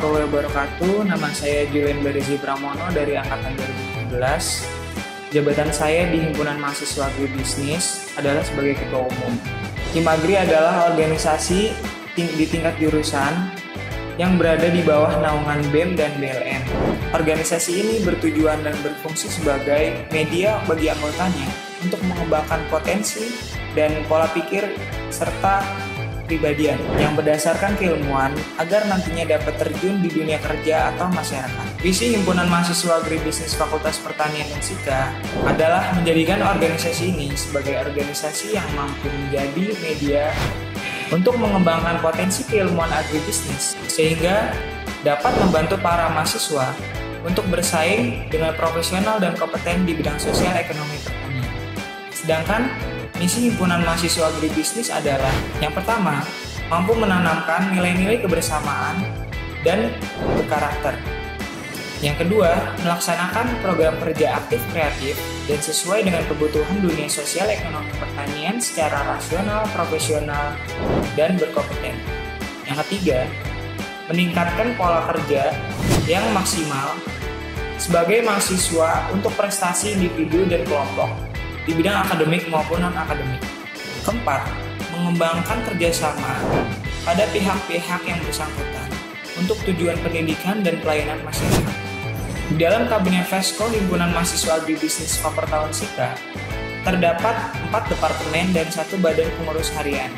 warahmatullahi wabarakatuh. Nama saya Julian Berizi Pramono dari Angkatan 2017. Jabatan saya di Himpunan Mahasiswa Agribisnis adalah sebagai Ketua Umum. Himagri adalah organisasi di tingkat jurusan yang berada di bawah naungan BEM dan BLN. Organisasi ini bertujuan dan berfungsi sebagai media bagi anggotanya untuk mengembangkan potensi dan pola pikir serta kepribadian yang berdasarkan keilmuan agar nantinya dapat terjun di dunia kerja atau masyarakat. Visi Himpunan Mahasiswa Agribisnis Fakultas Pertanian Unsika adalah menjadikan organisasi ini sebagai organisasi yang mampu menjadi media untuk mengembangkan potensi keilmuan agribisnis sehingga dapat membantu para mahasiswa untuk bersaing dengan profesional dan kompeten di bidang sosial ekonomi pertanian. Sedangkan misi Himpunan Mahasiswa Agribisnis adalah yang pertama, mampu menanamkan nilai-nilai kebersamaan dan berkarakter. Yang kedua, melaksanakan program kerja aktif kreatif dan sesuai dengan kebutuhan dunia sosial ekonomi pertanian secara rasional, profesional, dan berkompeten. Yang ketiga, meningkatkan pola kerja yang maksimal sebagai mahasiswa untuk prestasi individu dan kelompok di bidang akademik maupun non-akademik. Keempat, mengembangkan kerjasama pada pihak-pihak yang bersangkutan untuk tujuan pendidikan dan pelayanan masyarakat. Di dalam Kabinet Fesko Himpunan Mahasiswa Agribisnis Faperta Unsika terdapat 4 departemen dan 1 badan pengurus harian.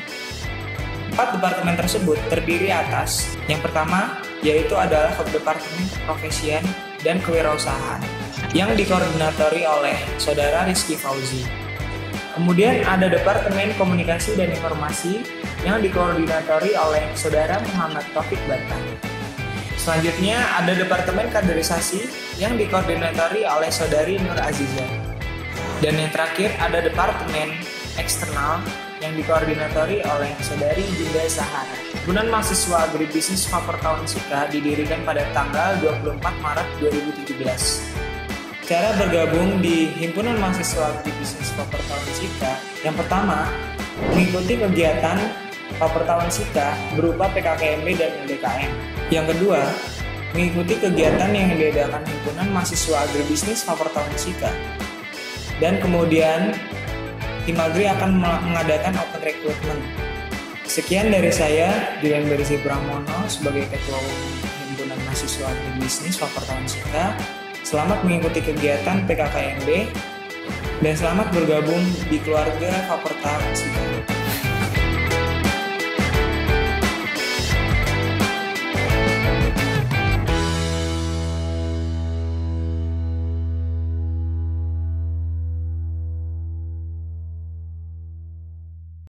4 departemen tersebut terdiri atas yang pertama yaitu adalah Departemen Keprofesian dan Kewirausahaan yang dikoordinatori oleh Saudara Rizky Fauzi. Kemudian ada Departemen Komunikasi dan Informasi yang dikoordinatori oleh Saudara Muhammad Taufik Batang. Selanjutnya ada Departemen Kaderisasi yang dikoordinatori oleh Saudari Nur Azizah. Dan yang terakhir ada Departemen Eksternal yang dikoordinatori oleh Saudari Dinda Sahara. Himpunan Mahasiswa Agribisnis Faperta Unsika didirikan pada tanggal 24 Maret 2017. Cara bergabung di Himpunan Mahasiswa Agribisnis Faperta Unsika, yang pertama, mengikuti kegiatan Faperta Unsika berupa PKKMB dan LDKM. Yang kedua, mengikuti kegiatan yang diadakan Himpunan Mahasiswa Agribisnis Faperta Unsika. Dan kemudian, Himagri akan mengadakan open recruitment. Sekian dari saya, Julian Berizi Pramono, sebagai Ketua Umum Himpunan Mahasiswa Agribisnis Faperta Unsika. Selamat mengikuti kegiatan PKKMB dan selamat bergabung di keluarga Faperta Unsika.